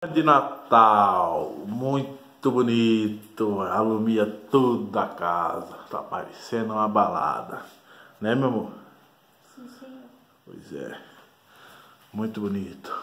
De Natal, muito bonito, alumia tudo da casa, tá parecendo uma balada, né meu amor? Sim, senhor. Pois é, muito bonito.